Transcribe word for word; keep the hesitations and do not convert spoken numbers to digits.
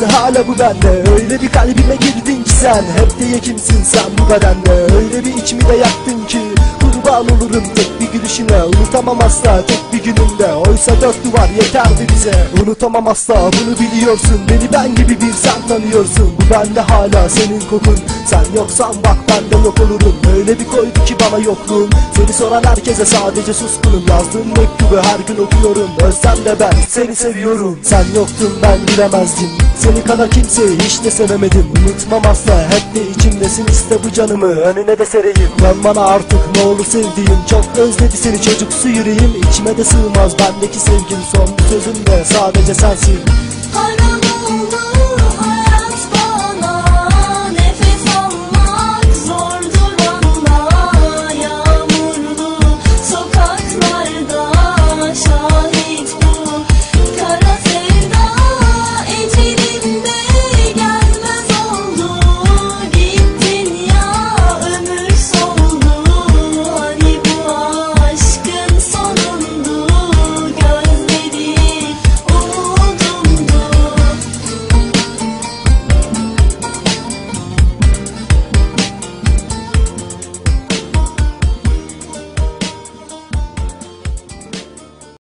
hala bu bende. Öyle bir kalbime girdin ki sen, hep de yekimsin sen bu bedende. Öyle bir içimi de yaktın ki kurban olurum tek bir gülüşüne. Unutamam asla tek bir gününde, oysa dört duvar yeterdi bize. Unutamam asla bunu biliyorsun, beni ben gibi bir sen tanıyorsun. Bu bende hala senin kokun, sen yoksan bak ben de yok olurum. Öyle bir koydu ki bana yokluğun, seni soran herkese sadece suskunum. Yazdığın mektubu her gün okuyorum, özlem de ben seni seviyorum. Sen yoktun ben bilemezdim, seni kadar kimseyi hiç de sevemedim. Unutmam asla, hep de içimdesin, iste bu canımı önüne de sereyim. Dön bana artık ne olur sevdiğim, çok özledi seni çocuksu yüreğim. İçime de sığmaz bendeki sevgin, son bir sözüm de sadece sensin.